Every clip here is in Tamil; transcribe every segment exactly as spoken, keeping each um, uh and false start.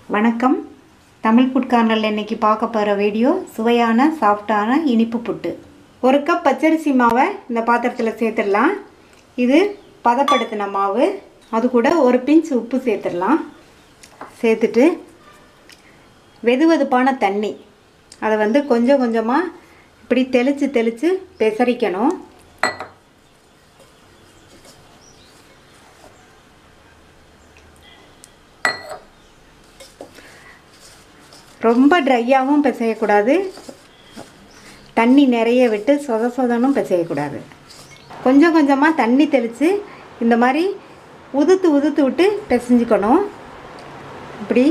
வணக்கம். தமிழ் ஃபுட் கார்னரில் இன்றைக்கி பார்க்க போகிற வீடியோ சுவையான சாஃப்டான இனிப்பு புட்டு. ஒரு கப் பச்சரிசி மாவை இந்த பாத்திரத்தில் சேர்த்துடலாம். இது பதப்படுத்தின மாவு. அது கூட ஒரு பிஞ்ச் உப்பு சேர்த்துடலாம். சேர்த்துட்டு வெது வெதுப்பான தண்ணி அதை வந்து கொஞ்சம் கொஞ்சமாக இப்படி தெளித்து தெளித்து பெசரிக்கணும். ரொம்ப ட்ரையாகவும் பிசையக்கூடாது, தண்ணி நிறைய விட்டு சொத சொதனும் பிசையக்கூடாது. கொஞ்சம் கொஞ்சமாக தண்ணி தெளித்து இந்த மாதிரி உதுத்து உதுத்து விட்டு பிசைஞ்சுக்கணும். இப்படி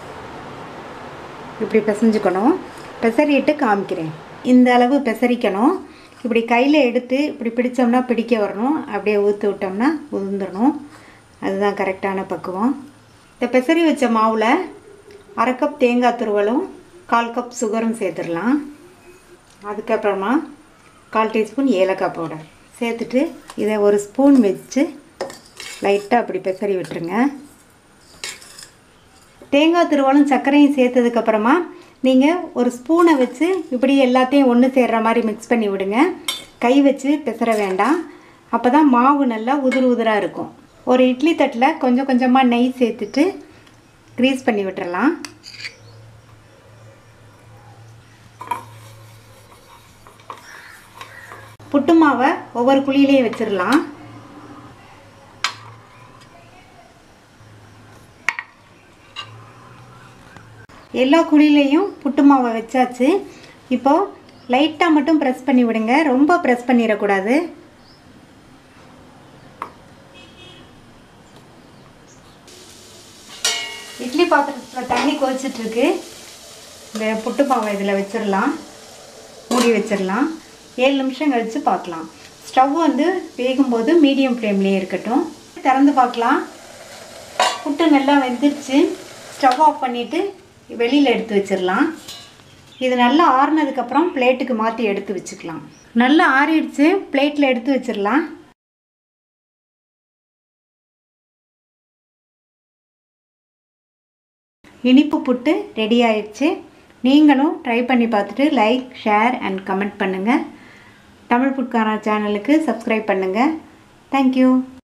இப்படி பிசைஞ்சுக்கணும். பிசறிட்டு காமிக்கிறேன். இந்த அளவு பிசறிக்கணும். இப்படி கையில் எடுத்து இப்படி பிடிச்சோம்னா பிடிக்க வரணும். அப்படியே ஊற்றி விட்டோம்னா உதிர்ந்துடணும். அதுதான் கரெக்டான பக்குவம். இந்த பிசறி வச்ச மாவில் அரை கப் தேங்காய் துருவலும் கால் கப் சுகரும் சேர்த்துடலாம். அதுக்கப்புறமா கால் டீஸ்பூன் ஏலக்காய் பவுடர் சேர்த்துட்டு இதை ஒரு ஸ்பூன் வச்சு லைட்டாக அப்படி பெசரி விட்டுருங்க. தேங்காய் துருவலும் சர்க்கரையும் சேர்த்ததுக்கப்புறமா நீங்கள் ஒரு ஸ்பூனை வச்சு இப்படி எல்லாத்தையும் ஒன்று சேர்கிற மாதிரி மிக்ஸ் பண்ணி விடுங்க. கை வச்சு பெசற வேண்டாம். அப்போ தான் மாவு நல்லா உதிர் உதிராக இருக்கும். ஒரு இட்லி தட்டில் கொஞ்சம் கொஞ்சமாக நெய் சேர்த்துட்டு க்ரீஸ் பண்ணி விட்டுறலாம். புட்டு மாவை ஒவ்வொரு குழியிலையும் வச்சிடலாம். எல்லா குழியிலையும் புட்டு மாவை வச்சாச்சு. இப்போது லைட்டாக மட்டும் ப்ரெஸ் பண்ணி விடுங்க, ரொம்ப ப்ரெஸ் பண்ணிடக்கூடாது. இட்லி பாத்திரத்தில் தண்ணி கொதிச்சிட்ருக்கு. இந்த புட்டு மாவை இதில் வச்சிடலாம். மூடி வச்சிடலாம். ஏழு நிமிஷம் கழித்து பார்க்கலாம். ஸ்டவ் வந்து வேகும்போது மீடியம் ஃப்ளேம்லேயே இருக்கட்டும். திறந்து பார்க்கலாம். புட்டு நல்லா வெந்துருச்சு. ஸ்டவ் ஆஃப் பண்ணிவிட்டு வெளியில் எடுத்து வச்சிடலாம். இது நல்லா ஆறுனதுக்கப்புறம் பிளேட்டுக்கு மாற்றி எடுத்து வச்சுக்கலாம். நல்லா ஆறிடுச்சு. பிளேட்டில் எடுத்து வச்சிடலாம். இனிப்பு புட்டு ரெடி ஆயிடுச்சு. நீங்களும் ட்ரை பண்ணி பார்த்துட்டு லைக், ஷேர் அண்ட் கமெண்ட் பண்ணுங்கள். தமிழ் ஃபுட் கார்னர் சேனலுக்கு சப்ஸ்கிரைப் பண்ணுங்கள். தேங்க்யூ.